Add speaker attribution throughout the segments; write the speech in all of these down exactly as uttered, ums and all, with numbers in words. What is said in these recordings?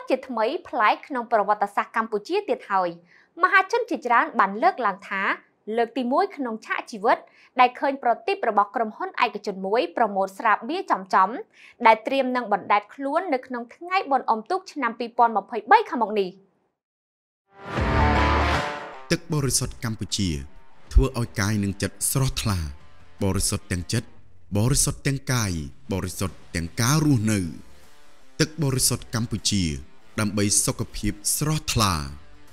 Speaker 1: ជាថ្មីប្លែកក្នុងប្រវត្តិសាស្ត្រកម្ពុជាទៀតហើយមហាជនជាច្រើនបានលើកឡើងថាលើកទីមួយក្នុងឆាកជីវិតដែលឃើញប្រតិបរបស់ក្រុមហ៊ុនឯកជនមួយប្រមូលស្រាបៀរចំចំដែលត្រៀមនឹងបណ្តែតខ្លួននៅក្នុងថ្ងៃបុណ្យអុំទូកឆ្នាំពីរពាន់ម្ភៃបីខាងមុខនេះ
Speaker 2: ទឹកបរិសុទ្ធកម្ពុជាធ្វើឲ្យកាយនិងចិត្តស្រស់ថ្លាបរិសុទ្ធទាំងចិត្តបរិសុទ្ធទាំងកាយបរិសុទ្ធទាំងការរស់នៅទឹកបរិសុទ្ធកម្ពុជាដើម្បីសុខភាពស្រស់ថ្លា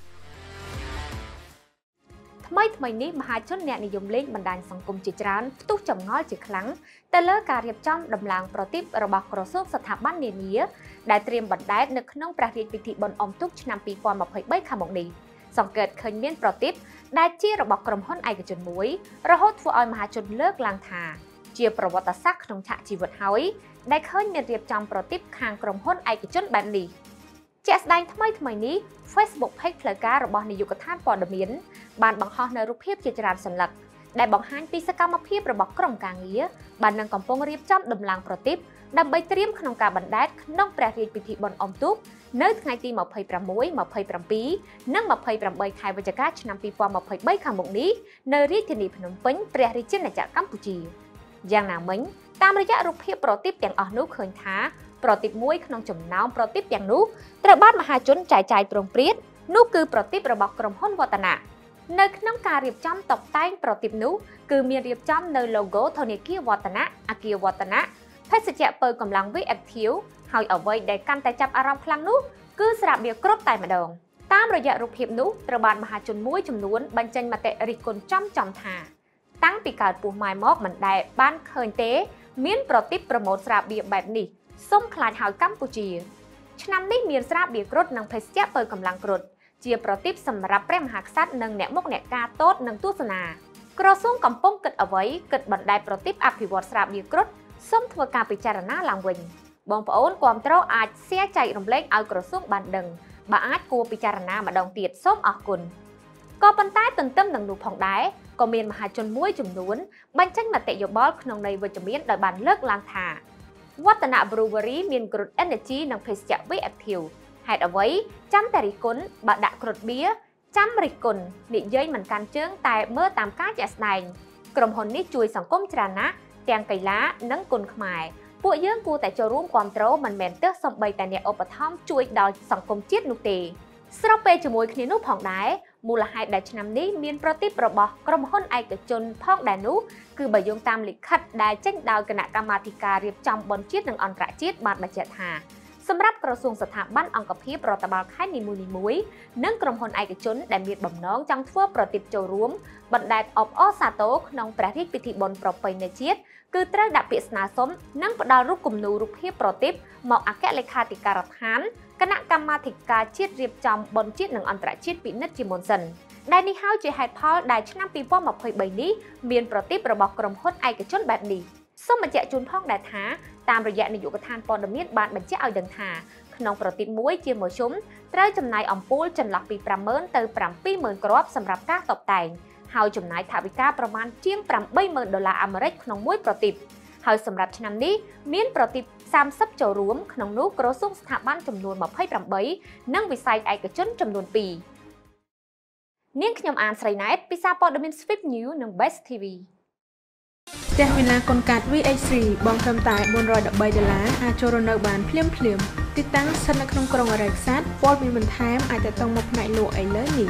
Speaker 1: ថ្មីថ្មីនេះមហាជនអ្នកនិយមលេងបណ្ដាញសង្គមជាច្រើនផ្ទុះចម្ងល់ជាខ្លាំងទៅលើការរៀបចំដំឡើងប្រតិបរបស់ក្រសួងស្ថាប័ននានាដែលត្រៀមបណ្តែតនៅក្នុងព្រះរាជពិធីបុណ្យអុំទូកឆ្នាំពីរពាន់ម្ភៃបីខាងមុខនេះសង្កេតឃើញមានប្រតិបដែលជារបស់ក្រុមហ៊ុនឯកជនមួយរហូតធ្វើឲ្យមហាជនលើកឡើងថាជាប្រវត្តិសាស្ត្រក្នុងឆាកជីវិតហើយដែលឃើញមានរៀបចំប្រតិបខាងក្រុមហ៊ុនឯកជនបែបនេះជាក់ស្ដែងថ្មីថ្មីនេះ Facebook Page ផ្លូវការរបស់នាយកដ្ឋានព័ត៌មានបានបង្ហោះនូវរូបភាពជាច្រើនសន្លឹកដែលបង្ហាញពីសកម្មភាពរបស់ក្រុមការងារបាននឹងកំពុងរៀបចំដំឡើងប្រតិបដើម្បីត្រៀមក្នុងការបណ្តែតក្នុងព្រះរាជពិធីបុណ្យអុំទូកនៅថ្ងៃទីម្ភៃប្រាំមួយ ម្ភៃប្រាំពីរ និងម្ភៃប្រាំបីខែវិច្ឆិកាឆ្នាំពីរពាន់ម្ភៃបីខាងមុខនេះនៅរាជធានីភ្នំពេញព្រះរាជាណាចក្រកម្ពុជាយ៉ាងណាមិញតាមរយៈរូបភាពប្រតិបទាំងអស់នោះឃើញថាប្រតិបមួយក្នុងចំណោមប្រតិបទាំងនោះត្រូវបានមហាជនចែកចាយប្រងព្រាតនោះគឺប្រតិបរបស់ក្រុមហ៊ុនវឌ្ឍនៈនៅក្នុងការរៀបចំតុបតែងប្រតិបនោះគឺមានរៀបចំនៅ logo ធនាគារវឌ្ឍនៈអគារវឌ្ឍនៈភេសជ្ជៈពៅកម្លាំង វី Active ហើយអ្វីដែលកាន់តែចាប់អារម្មណ៍ខ្លាំងនោះគឺស្រាបៀរគ្រុឌតែម្ដងតាមរយៈរូបភាពនោះត្រូវបានមហាជនមួយចំនួនបញ្ចេញមតិរិះគន់ចំចំថាតាំងពីកើតពោះម៉ែមកមិនដែលបានឃើញទេមានប្រតិបប្រម៉ូទស្រាបៀរបែបនេះសុំខ្លាចហើយកម្ពុជាឆ្នាំនេះមានស្រាបៀរគ្រុឌនិងភេសជ្ជៈពៅកម្លាំងគ្រុឌជាប្រតិបសម្រាប់ព្រះមហាក្សត្រនិងអ្នកមុខអ្នកការតូចនិងទស្សនាក្រសួងកំពុងគិតអ្វីគិតបណ្តែតប្រតិបអភិវឌ្ឍស្រាបៀរគ្រុឌសូមធ្វើការពិចារណាឡើងវិញបងប្អូនគាំទ្រអាច share ចែករំលែកឲ្យក្រសួងបានដឹងបើអាចគួរពិចារណាម្ដងទៀតសូមអរគុណក៏ប៉ុន្តែទន្ទឹមនឹងនោះផងដែរក៏មានមហាជនមួយចំនួនបញ្ចេញមតិយោបល់ក្នុងន័យវិជ្ជមានដោយបានលើកឡើងថាវឌ្ឍនៈ Brewery មានគ្រុឌ Energy និងភេសជ្ជៈ វី Active ហេតុអ្វីចាំតែរិះគន់បើដាក់គ្រុឌបៀចាំរិះគន់និយាយមិនកាន់ជើងតែមើលតាមការជាក់ស្ដែងក្រុមហ៊ុននេះជួយសង្គមច្រើនណាស់ទាំងកីឡានិងគុនខ្មែរពួកយើងគួរតែចូលរួមគាំទ្រមិនមែនទើសសំបីតែអ្នកឧបត្ថម្ភជួយដល់សង្គមជាតិនោះទេស្របពេលជាមួយគ្នានោះផងដែរមូលហេតុដែលឆ្នាំនេះមានប្រតិបរបស់ក្រុមហ៊ុនឯកជនផងដែរនោះគឺបើយោងតាមលិខិតដែលចេញដោយគណៈកម្មាធិការរៀបចំបុណ្យជាតិនិងអន្តរជាតិបានបញ្ជាក់ថាសម្រាប់ក្រសួងស្ថាប័នអង្គភាពរដ្ឋបាលខេត្តនីមួយៗនិងក្រុមហ៊ុនឯកជនដែលមានបំណងចង់ធ្វើប្រតិបចូលរួមបណ្តែតអបអរសាទរក្នុងព្រះរាជពិធីបុណ្យប្រពៃណីជាតិគឺត្រូវដាក់ពាក្យស្នើសុំនិងផ្ដល់រូបគំនូររូបភាពប្រតិបមកអគ្គលេខាធិការដ្ឋានគណៈកម្មាធិការជាតិរៀបចំបុណ្យជាតិនិងអន្តរជាតិពិនិត្យជាមុនសិនដែលនេះហើយជាហេតុផលដែលឆ្នាំពីរពាន់ម្ភៃបីនេះមានប្រតិបរបស់ក្រុមហ៊ុនឯកជនបែបនេះសូមបញ្ជាក់ជូនផងដែរថាតាមរយៈនាយកដ្ឋានព័ត៌មានបានបញ្ជាក់ឲ្យដឹងថាក្នុងប្រតិបមួយជាមធ្យមត្រូវចំណាយអំពូលចន្លោះពីប្រាំម៉ឺនទៅប្រាំពីរម៉ឺនគ្រាប់សម្រាប់ការតុបតែងហើយចំណាយថវិកាប្រមាណជាងប្រាំបីម៉ឺនដុល្លារអាមេរិកក្នុងមួយប្រតិបហើយសម្រាប់ឆ្នាំនេះមានប្រតិបសាមសិបចូលរួមក្នុងនោះក្រសួងស្ថាប័នចំនួនម្ភៃប្រាំបីនិងវិស័យឯកជនចំនួនពីរនាងខ្ញុំអានស្រីណែតពីសារព័ត៌មាន Swift News និង Best ធី វី
Speaker 3: ផ្ទះវិឡាកុនកាត់ វី អេច ទ្រី បងត្រឹមតែបួនរយដប់បីដុល្លារអាចចូលរនៅបានភ្លាមភ្លាមទីតាំងស្ថិតនៅក្នុងក្រុងអរិយខ្សាត់ព័ត៌មានបន្ថែមអាចទៅមកផ្នែកលក់ឥឡូវនេះ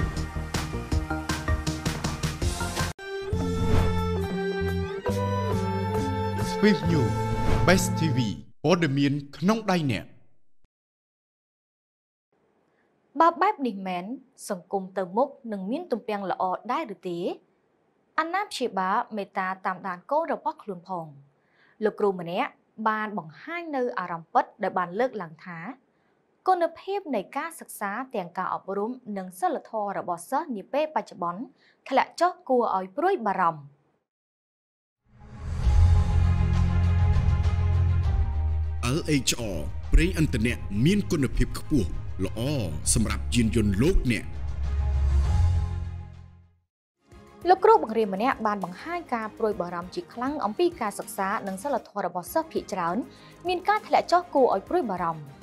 Speaker 2: Swift News Best ធី វី ព័ត៌មានក្នុងដៃអ្នក
Speaker 1: បើបែបនេះមែនសង្គមទៅមុខនឹងមានទំពាំងល្អដែរឬទេអាណាព្យាបាលមេត្តាតាមដានកូនរបស់ខ្លួនផងលោកគ្រូម្នាក់បានបង្ហាញនៅអារម្មណ៍ពិតដែលបានលើកឡើងថាគុណភាពនៃការសិក្សាទាំងការអប់រំនិងសិលធម៌របស់សិស្សនាពេលបច្ចុប្បន្នធ្លាក់ចុះគួរឲ្យព្រួយបារម្ភ
Speaker 2: แอล เอช อาร์ ប្រេងឥន្ធនៈមានគុណភាពខ្ពស់ល្អសម្រាប់យានយន្តលោកអ្នក
Speaker 1: លោកគ្រូបង្រៀនម្នាក់បានបង្ហាញការព្រួយបារម្ភជាខ្លាំងអំពីការសិក្សានិងសិលធម៌របស់សិស្សភាគច្រើនមានការធ្លាក់ចុះគួរឲ្យព្រួយបារម្ភ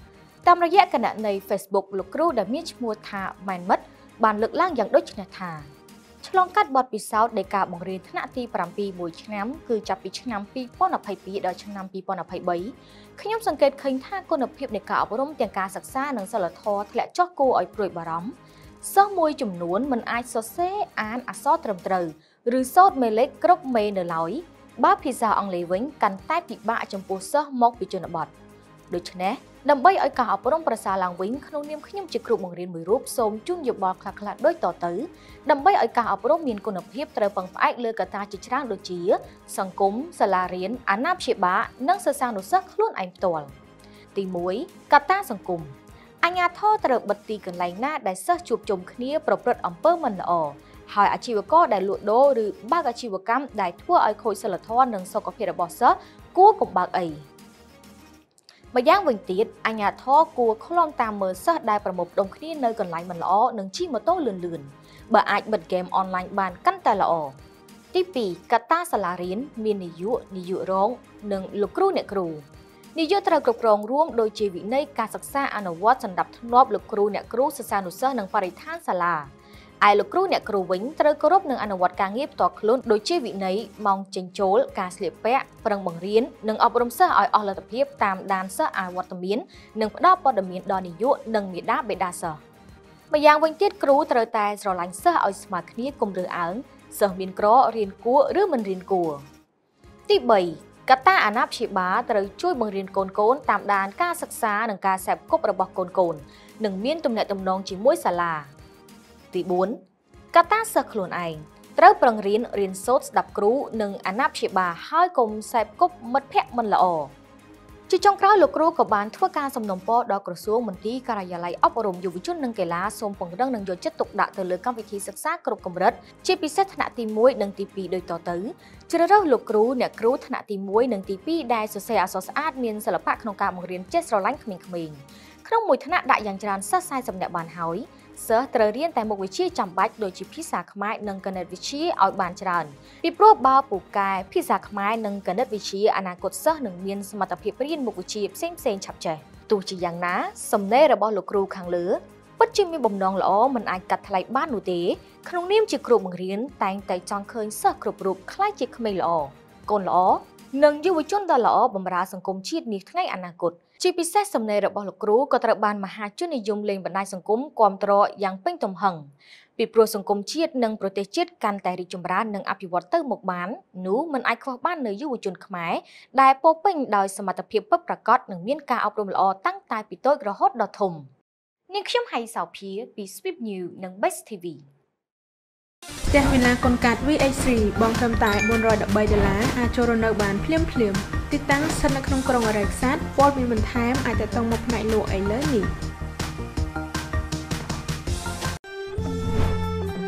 Speaker 1: តាមរយៈគណនី Facebook លោកគ្រូដែលមានឈ្មោះថាម៉ែនមិត្តបានលើកឡើងយ៉ាងដូចនេះថាឆ្លងកាត់បទពិសោធន៍នៃការបង្រៀនថ្នាក់ទីប្រាំពីរមួយឆ្នាំគឺចាប់ពីឆ្នាំពីរពាន់ยี่สิบสองដល់ឆ្នាំពីរពាន់ยี่สิบสามខ្ញុំសង្កេតឃើញថាគុណភាពនៃការអប់រំទាំងការសិក្សានិងសិលធម៌ធ្លាក់ចុះគួរឲ្យព្រួយបារម្ភសិស្សមួយចំនួនមិនអាចសរសេរអានអក្សរត្រឹមត្រូវឬសូត្រមេលេខគ្រប់មេនៅឡើយបើភាសាអង់គ្លេសវិញកាន់តែពិបាកចំពោះសិស្សមកពីជនបទដូច្នេះដើម្បីឲ្យការអប់រំប្រសើរឡើងវិញក្នុងនាមខ្ញុំជាគ្រូបង្រៀនមួយរូបសូមជូនយោបល់ខ្លះៗដូចតទៅដើម្បីឲ្យការអប់រំមានគុណភាពត្រូវពឹងផ្អែកលើកត្តាជាច្រើនដូចជាសង្គមសាលារៀនអាណាព្យាបាលនិងសិស្សានុសិស្សខ្លួនឯងផ្ទាល់ទីមួយ កត្តាសង្គមអាជ្ញាធរត្រូវបិទទីកន្លែងណាដែលសិស្សជួបជុំគ្នាប្រព្រឹត្តអំពើមិនល្អហើយអាជីវករដែលលក់ដូរឬបើកអាជីវកម្មដែលធ្វើឲ្យខូចសីលធម៌និងសុខភាពរបស់សិស្សគួរកុំបើកអីម្យ៉ាងវិញទៀតអាជ្ញាធរគួរឃ្លាំតាមមើលសិស្សដែលប្រមូលផ្ដុំគ្នានៅកន្លែងមិនល្អនិងជិះម៉ូតូលឿនលឿនបើអាចបិទហ្គេមអនឡាញបានកាន់តែល្អទីពីរ កត្តាសាលារៀនមាននាយកនាយករងនិងលោកគ្រូអ្នកគ្រូនាយកត្រូវគ្រប់គ្រងរួមដូចជាវិន័យការសិក្សាអនុវត្តសណ្ដាប់ធ្នាប់លោកគ្រូអ្នកគ្រូសិស្សានុសិស្សនិងបរិស្ថានសាលាឯលោកគ្រូអ្នកគ្រូវិញត្រូវគោរពនិងអនុវត្តការងារផ្ទាល់ខ្លួនដូចជាវិន័យម៉ោងចេញចូលការស្លៀកពាក់ប្រឹងបង្រៀននិងអប់រំសិស្សឲ្យអស់លទ្ធភាពតាមដានសិស្សអវត្តមាននិងផ្ដល់ព័ត៌មានដល់នាយកនិងមាតាបិតាសិស្សម្យ៉ាងវិញទៀតគ្រូត្រូវតែស្រឡាញ់សិស្សឲ្យស្មើគ្នាកុំរើសអើងសិស្សមានក្ររៀនគួរឬមិនរៀនគួរទីបីកត្តាអាណាព្យាបាលត្រូវជួយបង្រៀនកូនកូនតាមដានការសិក្សានិងការសេពគប់របស់កូនកូននិងមានទំនាក់ទំនងជាមួយសាលាទីបួន កត្តាសិស្សខ្លួនឯងត្រូវប្រឹងរៀនរៀនសូត្រស្ដាប់គ្រូនិងអាណាព្យាបាលហើយកុំសេពគប់មិត្តភ័ក្តិមិនល្អជាចុងក្រោយលោកគ្រូក៏បានធ្វើការសំណូមពរដល់ក្រសួងមន្ទីរការិយាល័យអប់រំយុវជននិងកីឡាសូមពង្រឹងនិងយកចិត្តទុកដាក់ទៅលើកម្មវិធីសិក្សាគ្រប់កម្រិតជាពិសេសថ្នាក់ទីមួយនិងទីពីរដូចតទៅជ្រើសរើសលោកគ្រូអ្នកគ្រូថ្នាក់ទីមួយនិងទីពីរដែលសរសេរអក្សរស្អាតមានសិល្បៈក្នុងការបង្រៀនចេះស្រឡាញ់ក្មេងៗក្នុងមួយថ្នាក់ដាក់យ៉ាងច្រើនសិស្សสี่สิบនាក់បានហើយសិស្សត្រូវរៀនតែមុខវិជ្ជាចាំបាច់ដូចជាភាសាខ្មែរនិងគណិតវិទ្យាឲ្យបានច្រើនពីព្រោះបើពូកែភាសាខ្មែរនិងគណិតវិទ្យាអនាគតសិស្សនឹងមានសមត្ថភាពរៀនមុខវិជ្ជាផ្សេងៗឆាប់ចេះទោះជាយ៉ាងណាសំណេររបស់លោកគ្រូខាងលើពិតជាមានបំណងល្អមិនអាចកាត់ថ្លៃបាននោះទេក្នុងនាមជាគ្រូបង្រៀនតែងតែចង់ឃើញសិស្សគ្រប់រូបក្លាយជាក្មេងល្អកូនល្អនិងយុវជនដ៏ល្អបម្រើសង្គមជាតិនាថ្ងៃអនាគតជាពិសេសសំណេររបស់លោកគ្រូក៏ត្រូវបានមហាជននិយមលេងបណ្ដាញសង្គមគាំទ្រយ៉ាងពេញទំហឹងពីព្រោះសង្គមជាតិនិងប្រទេសជាតិកាន់តែរីកចម្រើននិងអភិវឌ្ឍទៅមុខបាននោះមិនអាចខ្វះបាននៅយុវជនខ្មែរដែលពោពេញដោយសមត្ថភាពពិតប្រាកដនិងមានការអប់រំល្អតាំងតែពីតូចរហូតដល់ធំនាងខ្ញុំហៃសោភាពី Sweep News និង Best ធី វី
Speaker 3: ផ្ទះវិឡាកុនកាត់ វី អេច ទ្រី បងត្រឹមតែbốn trăm13ដុល្លារអាចចូលរនៅបានភ្លាមភ្លាមទីតាំងស្ថិតនៅក្នុងក្រុងអរ៉េសាតព័ត៌មានបន្ថែមអាចតតងមកផ្នែកលក់ឥឡូវនេះ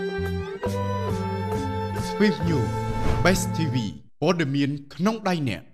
Speaker 2: Sweep News Best ធី វី ព័ត៌មានក្នុងដៃអ្នក